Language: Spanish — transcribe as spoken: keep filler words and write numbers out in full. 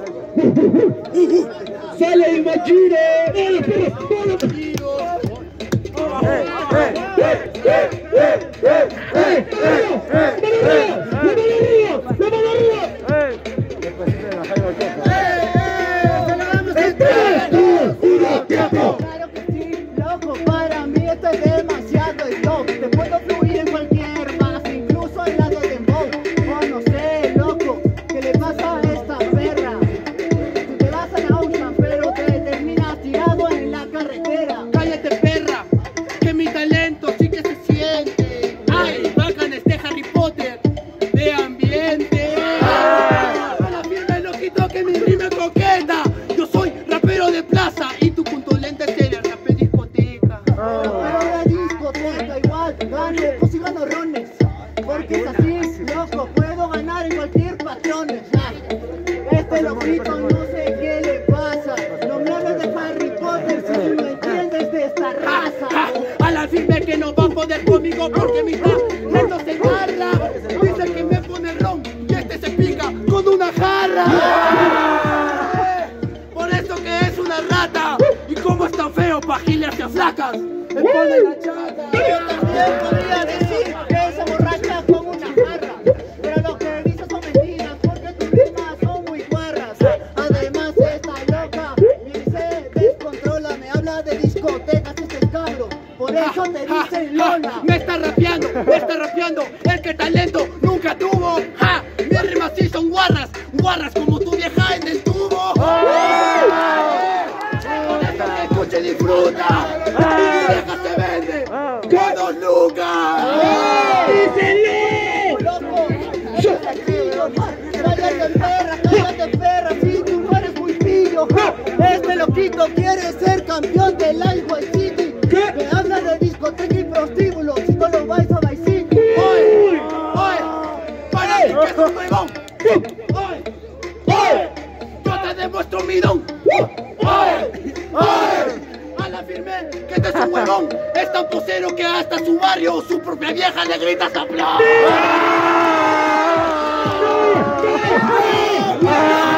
¡Sale el Machiro! ¡Hola, perro! ¡Hola, Machiro! Claro que sí, loco, para mí esto es demasiado stop. Te puedo fluir en cualquier base, incluso en la de dembow. Oh, no sé, loco, ¿qué le pasa a esta perra? Tú te vas a la Austin, pero te terminas tirado en la carretera. Cállate, perra, que mi talento sí que se siente. Ay, bacán este Harry Potter de ambiente. A la firme loquito que mi rima coqueta. Yo soy rapero de plaza y tu punto lente sería rap de discoteca. Pero de discoteca igual, gano, pues sí gano rones. Porque es así, loco, puedo ganar en cualquier patrones. Este loquito no sé qué le pasa. No me hables de Harry Potter si tú no entiendes de esta raza. Ja, a la firme que no va a poder conmigo porque mi talento se agarra. Dice que me pone ron y este se pica con una jarra. Por eso que es una rata. Y como es tan feo pa' giles hacia flacas, me pone la chata. Yo también podría decir que se borracha con una jarra. Pero lo que dices son mentiras porque tus rimas son muy guarras. Además está loca y se descontrola. Me habla de discotecas, este es cabro. Por eso te dicen Lola. Me está rapeando, me está rapeando. El que talento nunca tuvo. Ja, mis rimas sí son guarras. Guarras como tu vieja en el tubo. Por eso que escucha y disfruta. Tu vieja se vende con dos lucas. Loco, cállate perra, cállate perra, si tú no eres muy pillo. Este loquito quiere ser campeón del Iowa City. Me habla de discoteca y prostíbulo, si no lo vais a Vice City. Oye, oye, para ti que es un huevón. Oye, oye, yo te demuestro mi don. Oye, oye, a la firme que este es un huevón. Es tan posero que hasta su barrio, su propia vieja le grita ¡Saplón!